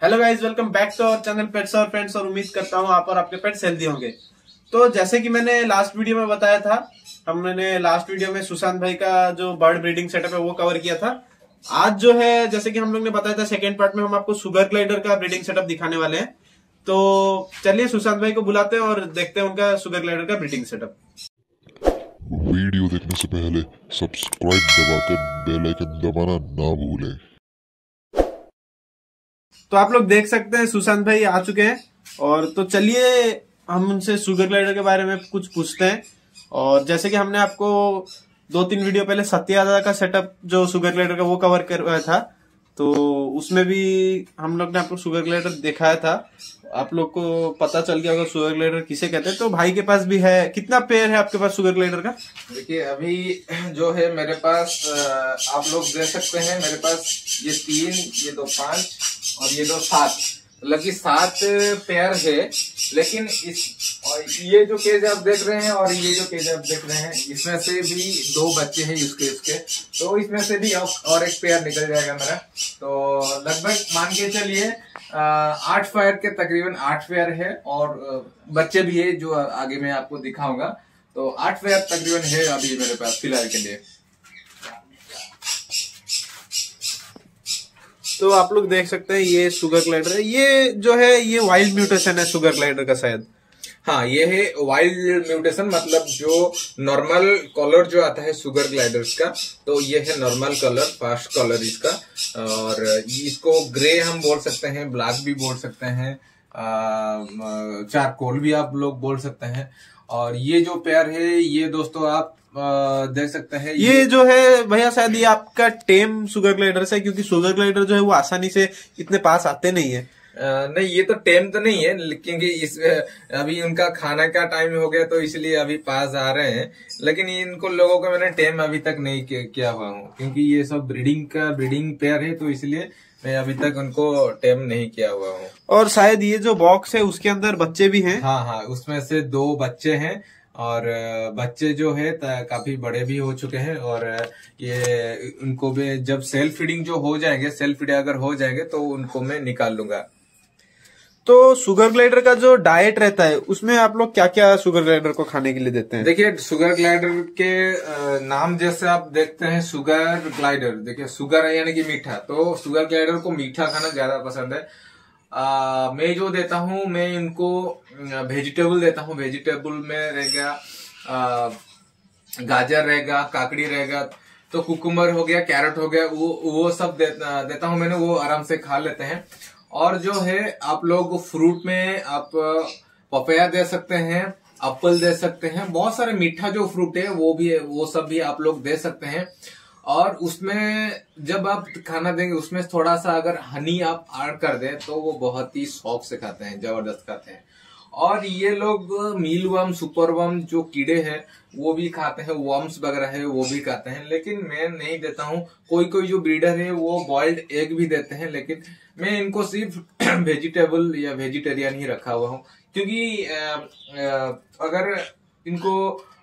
Hello guys, welcome back to our channel pets और friends. और उम्मीद करता हूँ आप और आपके पेट्स हेल्दी होंगे। तो जैसे कि मैंने लास्ट वीडियो में बताया था, हमने लास्ट वीडियो में सुशांत भाई का जो बर्ड ब्रीडिंग सेटअप है वो कवर किया था। आज जो है, जैसे कि हम लोग ने बताया था, सेकेंड पार्ट में हम आपको शुगर ग्लाइडर का ब्रीडिंग सेटअप दिखाने वाले हैं। तो चलिए सुशांत भाई को बुलाते हैं और देखते हैं उनका शुगर ग्लाइडर का ब्रीडिंग सेटअप। वीडियो देखने से पहले सब्सक्राइब दबाकर बेल आइकन दबाना ना भूलें। तो आप लोग देख सकते हैं सुशांत भाई आ चुके हैं। और तो चलिए हम उनसे शुगर ग्लाइडर के बारे में कुछ पूछते हैं। और जैसे कि हमने आपको 2-3 वीडियो पहले सत्या दादा का सेटअप जो शुगर ग्लाइडर का वो कवर करवाया था, तो उसमें भी हम लोग ने आपको शुगर ग्लाइडर दिखाया था। आप लोग को पता चल गया होगा शुगर ग्लाइडर किसे कहते हैं। तो भाई के पास भी है, कितना पेयर है आपके पास शुगर ग्लाइडर का? देखिए अभी जो है मेरे पास आप लोग देख सकते हैं, मेरे पास ये 3, ये 2 5 और ये 2 7, मतलब कि 7 पेयर है। लेकिन ये जो केज आप देख रहे हैं और ये जो केज आप देख रहे हैं, इसमें से भी 2 बच्चे हैं इसके, तो इसमें से भी और एक पेयर निकल जाएगा मेरा। तो लगभग मान के चलिए 8 पेयर के तकरीबन 8 पेयर है और बच्चे भी है जो आगे मैं आपको दिखाऊंगा। तो 8 पेयर तकरीबन है अभी मेरे पास फिलहाल के लिए। तो आप लोग देख सकते हैं ये शुगर ग्लाइडर है। ये जो है ये वाइल्ड म्यूटेशन है शुगर ग्लाइडर का शायद। हाँ, ये है वाइल्ड म्यूटेशन, मतलब जो नॉर्मल कलर जो आता है शुगर ग्लाइडर्स का, तो ये है नॉर्मल कलर, फास्ट कलर इसका। और इसको ग्रे हम बोल सकते हैं, ब्लैक भी बोल सकते हैं, चारकोल भी आप लोग बोल सकते हैं। और ये जो पेयर है ये दोस्तों आप देख सकते हैं, ये जो है भैया शायद ये आपका टेम शुगर ग्लाइडर से, क्योंकि शुगर ग्लाइडर जो है वो आसानी से इतने पास आते नहीं है। नहीं, ये तो टेम तो नहीं है, क्योंकि इस अभी उनका खाना का टाइम हो गया तो इसलिए अभी पास आ रहे हैं। लेकिन इनको लोगों को मैंने टेम अभी तक नहीं किया हुआ हूँ, क्योंकि ये सब ब्रीडिंग पेयर है, तो इसलिए मैं अभी तक उनको टेम नहीं किया हुआ हूँ। और शायद ये जो बॉक्स है उसके अंदर बच्चे भी हैं। हाँ, उसमें से 2 बच्चे हैं और बच्चे जो है काफी बड़े भी हो चुके हैं। और ये उनको भी जब सेल्फ फीडिंग जो हो जाएंगे, सेल्फ फीडिंग अगर हो जाएंगे तो उनको मैं निकाल लूंगा। तो शुगर ग्लाइडर का जो डाइट रहता है उसमें आप लोग क्या क्या शुगर ग्लाइडर को खाने के लिए देते हैं? देखिए शुगर ग्लाइडर के नाम जैसे आप देखते हैं, शुगर ग्लाइडर, देखिए शुगर है यानी कि मीठा, तो शुगर ग्लाइडर को मीठा खाना ज्यादा पसंद है। मैं जो देता हूँ, मैं इनको वेजिटेबल देता हूँ। वेजिटेबल में रहेगा गाजर रहेगा, काकड़ी रहेगा, तो कुकुम्बर हो गया, कैरेट हो गया, वो सब देता हूँ मैंने, वो आराम से खा लेते हैं। और जो है आप लोग फ्रूट में आप पपाया दे सकते हैं, एप्पल दे सकते हैं, बहुत सारे मीठा जो फ्रूट है वो सब भी आप लोग दे सकते हैं। और उसमें जब आप खाना देंगे उसमें थोड़ा सा अगर हनी आप ऐड कर दें तो वो बहुत ही शौक से खाते हैं, जबरदस्त खाते हैं। और ये लोग मील वर्म, सुपर वर्म जो कीड़े हैं वो भी खाते हैं, वर्म्स वगैरह है वो भी खाते हैं, लेकिन मैं नहीं देता हूँ। कोई जो ब्रीडर है वो बॉइल्ड एग भी देते हैं, लेकिन मैं इनको सिर्फ वेजिटेबल या वेजिटेरियन ही रखा हुआ हूँ। क्योंकि अगर इनको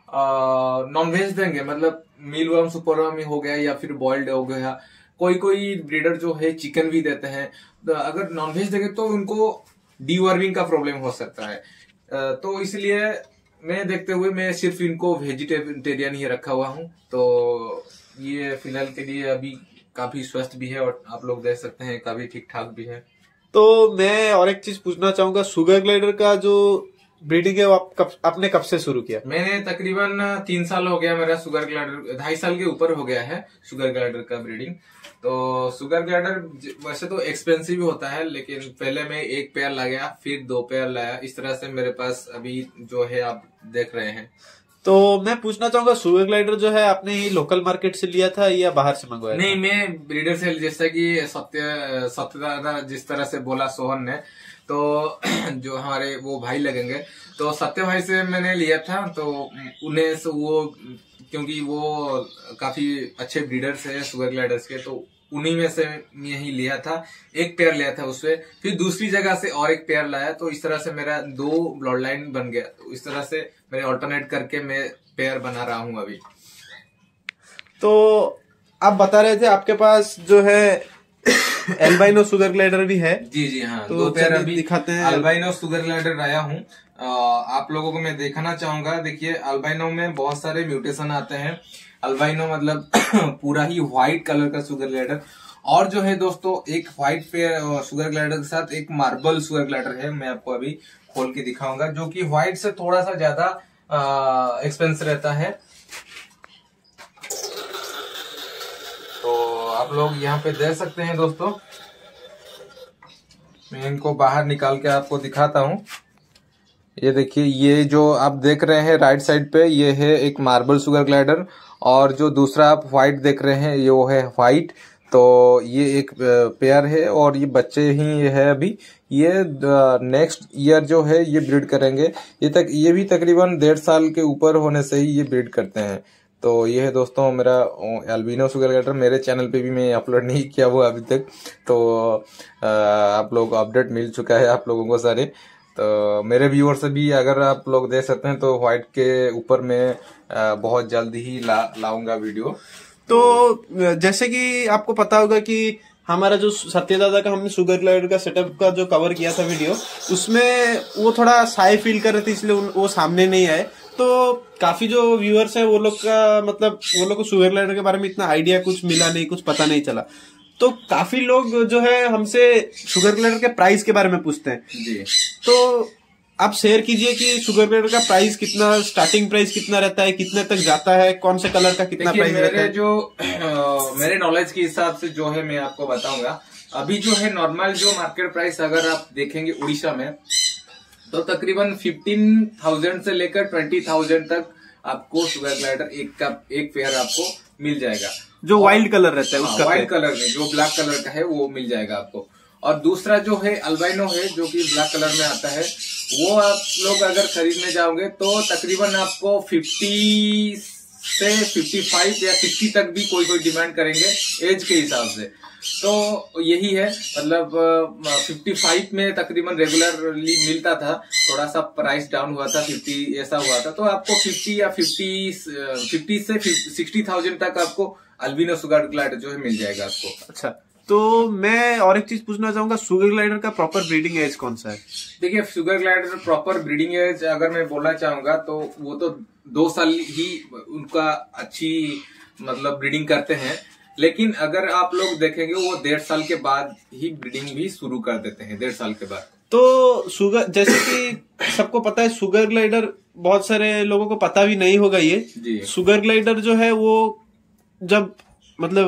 नॉनवेज देंगे, मतलब मील वर्म, सुपर वर्म हो गया या फिर बॉइल्ड हो गया, कोई ब्रीडर जो है चिकन भी देते हैं, तो अगर नॉनवेज देंगे तो उनको डीवर्मिंग का प्रॉब्लम हो सकता है। तो इसलिए मैं देखते हुए मैं सिर्फ इनको वेजिटेरियन ही रखा हुआ हूँ। तो ये फिलहाल के लिए अभी काफी स्वस्थ भी है और आप लोग देख सकते हैं काफी ठीक ठाक भी है। तो मैं और एक चीज पूछना चाहूंगा, शुगर ग्लाइडर का जो ब्रीडिंग है वो आपने कब से शुरू किया? मैंने तकरीबन 3 साल हो गया मेरा शुगर ग्लाइडर, 2.5 साल के ऊपर हो गया है शुगर ग्लाइडर का ब्रीडिंग। तो शुगर ग्लाइडर वैसे तो एक्सपेंसिव होता है, लेकिन पहले मैं 1 पेयर लाया, फिर 2 पेयर लाया, इस तरह से मेरे पास अभी जो है आप देख रहे हैं। तो मैं पूछना चाहूंगा, शुगर ग्लाइडर जो है आपने ही लोकल मार्केट से लिया था या बाहर से मंगवाया? नहीं, मैं ब्रीडर से, जैसा कि सत्य जिस तरह से बोला सोहन ने, तो जो हमारे वो भाई लगेंगे, तो सत्य भाई से मैंने लिया था। तो उन्हें वो, क्योंकि वो काफी अच्छे ब्रीडर्स है शुगर ग्लाइडर्स के, तो उन्हीं में से मैं ही लिया था। 1 पेयर लिया था उससे, फिर दूसरी जगह से और 1 पेयर लाया, तो इस तरह से मेरा 2 ब्लड लाइन बन गया। तो इस तरह से मेरे ऑल्टरनेट करके मैं पेयर बना रहा हूँ अभी। तो आप बता रहे थे आपके पास जो है एल्बाइनो सुगर ग्लाइडर भी है। जी हाँ, तो 2 पेयर अभी दिखाते हैं। अल्बाइनो सुगर ग्लाइडर लाया हूँ। आप लोगों को मैं दिखाना चाहूंगा। देखिए, अल्बाइनो में बहुत सारे म्यूटेशन आते हैं। अल्बाइनो मतलब पूरा ही व्हाइट कलर का सुगर ग्लाइडर। और जो है दोस्तों, एक व्हाइट पेयर सुगर ग्लाइडर के साथ एक मार्बल सुगर ग्लाइडर है। मैं आपको अभी खोल के दिखाऊंगा, जो कि व्हाइट से थोड़ा सा ज्यादा एक्सपेंसिव रहता है। तो आप लोग यहाँ पे देख सकते हैं दोस्तों। मैं इनको बाहर निकाल के आपको दिखाता हूँ। ये देखिए, ये जो आप देख रहे हैं राइट साइड पे, ये है एक मार्बल सुगर ग्लाइडर। और जो दूसरा आप व्हाइट देख रहे हैं, ये वो है व्हाइट। तो ये एक पेयर है और ये बच्चे ही है अभी। ये नेक्स्ट ईयर जो है ये ब्रीड करेंगे। ये भी तकरीबन 1.5 साल के ऊपर होने से ही ये ब्रीड करते हैं। तो ये है दोस्तों मेरा एल्बिनो सुगर ग्लाइडर। मेरे चैनल पे भी मैं अपलोड नहीं किया वो अभी तक। तो आप लोगों को अपडेट मिल चुका है आप लोगों को सारे। तो मेरे व्यूअर से भी अगर आप लोग देख सकते हैं, तो व्हाइट के ऊपर मैं बहुत जल्दी ही लाऊंगा वीडियो। तो जैसे कि आपको पता होगा कि हमारा जो सत्य दादा का हमने शुगर ग्लाइडर का सेटअप का जो कवर किया था वीडियो, उसमें वो थोड़ा साई फील कर रहे थे, इसलिए वो सामने नहीं आए। तो काफी जो व्यूअर्स है वो लोग का मतलब वो लोग को शुगर ग्लाइडर के बारे में इतना आइडिया कुछ मिला नहीं, कुछ पता नहीं चला। तो काफी लोग जो है हमसे शुगर ग्लाइडर के प्राइस के बारे में पूछते हैं जी। तो आप शेयर कीजिए कि शुगर ग्लाइडर का प्राइस कितना, स्टार्टिंग प्राइस कितना रहता है, कितने तक जाता है, कौन से कलर का कितना प्राइस रहता है? मेरे नॉलेज के हिसाब से जो है मैं आपको बताऊंगा। अभी जो है नॉर्मल जो मार्केट प्राइस अगर आप देखेंगे उड़ीसा में, तो तकरीबन 15,000 से लेकर 20,000 तक आपको शुगर ग्लाइडर एक पेयर आपको मिल जाएगा। जो वाइल्ड कलर रहता है उसका, व्हाइट कलर में जो ब्लैक कलर का है वो मिल जाएगा आपको। और दूसरा जो है अल्बाइनो है, जो कि ब्लैक कलर में आता है, वो आप लोग अगर खरीदने जाओगे तो तकरीबन आपको 50 से 55 या 60 तक भी कोई डिमांड करेंगे एज के हिसाब से। तो यही है, मतलब 55 में तकरीबन रेगुलरली मिलता था, थोड़ा सा प्राइस डाउन हुआ था, 50 ऐसा हुआ था। तो आपको 50 या 50 से 60,000 तक आपको अल्बिनो शुगर ग्लाइडर जो है मिल जाएगा आपको। अच्छा, तो मैं और एक चीज पूछना चाहूंगा, शुगर ग्लाइडर का प्रॉपर ब्रीडिंग एज कौन सा है? देखिए, sugar glider proper breeding age अगर मैं बोलना चाहूंगा तो वो तो 2 साल ही उनका अच्छी मतलब ब्रीडिंग करते हैं। लेकिन अगर आप लोग देखेंगे वो 1.5 साल के बाद ही ब्रीडिंग भी शुरू कर देते हैं, 1.5 साल के बाद। तो शुगर, जैसे कि सबको पता है शुगर ग्लाइडर, बहुत सारे लोगों को पता भी नहीं होगा ये जी। शुगर ग्लाइडर जो है वो जब मतलब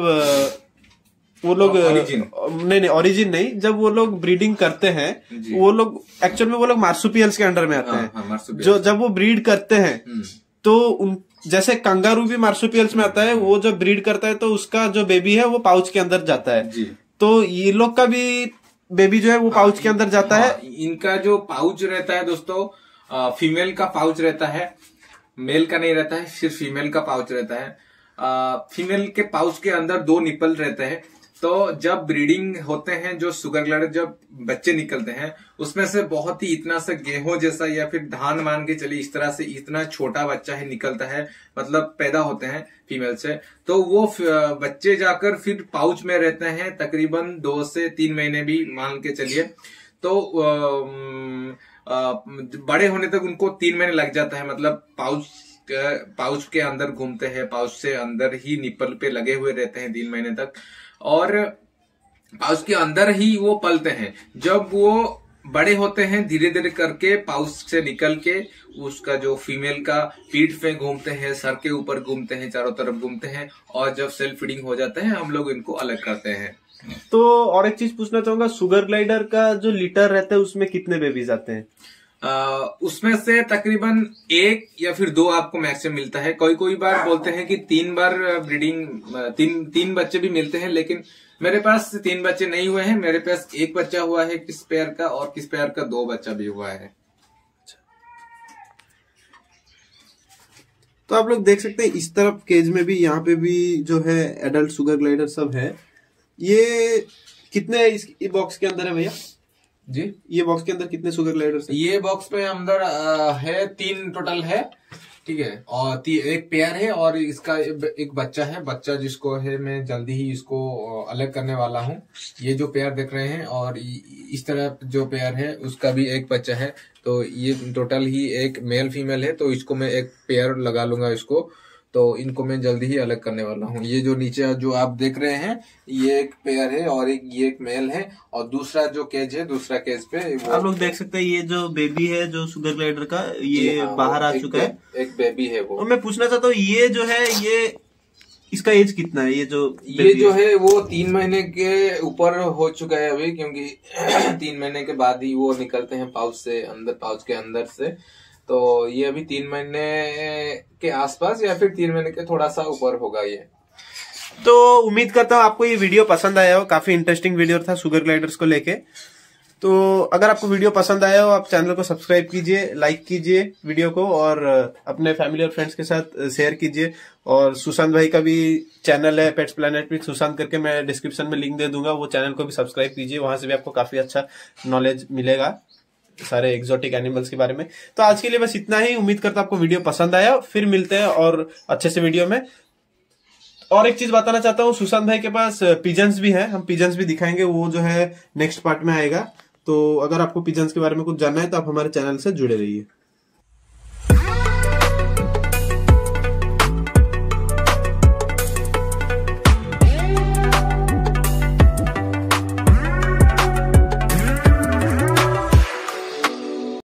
वो लोग नहीं ओरिजिन नहीं, जब वो लोग ब्रीडिंग करते हैं, वो लोग एक्चुअल में वो लोग मार्सुपियल्स के अंडर में आते हैं। जो जब वो ब्रीड करते हैं तो जैसे कंगारू भी मार्सुपियल्स में आता है, वो जब ब्रीड करता है तो उसका जो बेबी है वो पाउच के अंदर जाता है जी। तो ये लोग का भी बेबी जो है वो पाउच के अंदर जाता है। इनका जो पाउच रहता है दोस्तों, फीमेल का पाउच रहता है, मेल का नहीं रहता है, सिर्फ फीमेल का पाउच रहता है। फीमेल के पाउच के अंदर 2 निपल रहते हैं। तो जब ब्रीडिंग होते हैं, जो शुगर ग्लाइडर जब बच्चे निकलते हैं, उसमें से बहुत ही इतना सा गेहूं जैसा या फिर धान मान के चलिए, इस तरह से इतना छोटा बच्चा है निकलता है, मतलब पैदा होते हैं फीमेल से। तो वो बच्चे जाकर फिर पाउच में रहते हैं तकरीबन 2 से 3 महीने भी मान के चलिए। तो बड़े होने तक उनको 3 महीने लग जाता है, मतलब पाउच के अंदर घूमते हैं, पाउच से अंदर ही निपल पे लगे हुए रहते हैं 3 महीने तक, और पाउच के अंदर ही वो पलते हैं। जब वो बड़े होते हैं, धीरे धीरे करके पाउच से निकल के उसका जो फीमेल का पीठ पे घूमते हैं, सर के ऊपर घूमते हैं, चारों तरफ घूमते हैं, और जब सेल्फ फीडिंग हो जाते हैं हम लोग इनको अलग करते हैं। तो और एक चीज पूछना चाहूंगा, शुगर ग्लाइडर का जो लीटर रहता है उसमें कितने बेबीज आते हैं? उसमें से तकरीबन 1 या फिर 2 आपको मैक्सिमम मिलता है। कोई बार बोलते हैं कि 3 बार ब्रीडिंग 3 बच्चे भी मिलते हैं, लेकिन मेरे पास 3 बच्चे नहीं हुए हैं। मेरे पास 1 बच्चा हुआ है किस पेयर का, और किस पेयर का 2 बच्चा भी हुआ है। तो आप लोग देख सकते हैं इस तरफ केज में भी, यहाँ पे भी जो है एडल्ट शुगर ग्लाइडर सब है। ये कितने इस बॉक्स के अंदर है भैया जी? ये बॉक्स के अंदर कितने शुगर ग्लाइडर? ये बॉक्स पे अंदर है 3 टोटल है। ठीक है। और एक पेयर है और इसका एक बच्चा है, बच्चा जिसको है मैं जल्दी ही इसको अलग करने वाला हूँ। ये जो पेयर देख रहे हैं और इस तरह जो पेयर है उसका भी एक बच्चा है। तो ये टोटल ही एक मेल फीमेल है। तो इसको मैं एक पेयर लगा लूंगा इसको, तो इनको मैं जल्दी ही अलग करने वाला हूँ। ये जो नीचे जो आप देख रहे हैं ये एक पेयर है और ये एक मेल है। और दूसरा जो केज है, दूसरा केज पे आप लोग देख सकते हैं ये जो बेबी है जो शुगर ग्लाइडर का, ये बाहर आ चुका है। एक बेबी है वो। और मैं पूछना चाहता हूँ ये जो है ये इसका एज कितना है? ये जो है वो 3 महीने के ऊपर हो चुका है अभी, क्योंकि 3 महीने के बाद ही वो निकलते हैं पाउच से, पाउच के अंदर से। तो ये अभी 3 महीने के आसपास या फिर 3 महीने के थोड़ा सा ऊपर होगा ये। तो उम्मीद करता हूँ आपको ये वीडियो पसंद आया हो। काफी इंटरेस्टिंग वीडियो था शुगर ग्लाइडर्स को लेके। तो अगर आपको वीडियो पसंद आया हो आप चैनल को सब्सक्राइब कीजिए, लाइक कीजिए वीडियो को और अपने फैमिली और फ्रेंड्स के साथ शेयर कीजिए। और सुशांत भाई का भी चैनल है पेट्स प्लेनेट विद सुशांत करके, मैं डिस्क्रिप्शन में लिंक दे दूंगा, वो चैनल को भी सब्सक्राइब कीजिए। वहां से भी आपको काफी अच्छा नॉलेज मिलेगा सारे एक्सोटिक एनिमल्स के बारे में। तो आज के लिए बस इतना ही। उम्मीद करता हूं आपको वीडियो पसंद आया। फिर मिलते हैं और अच्छे से वीडियो में। और एक चीज बताना चाहता हूँ, सुशांत भाई के पास पिजन्स भी है, हम पिजन्स भी दिखाएंगे, वो जो है नेक्स्ट पार्ट में आएगा। तो अगर आपको पिजन्स के बारे में कुछ जानना है तो आप हमारे चैनल से जुड़े रहिए।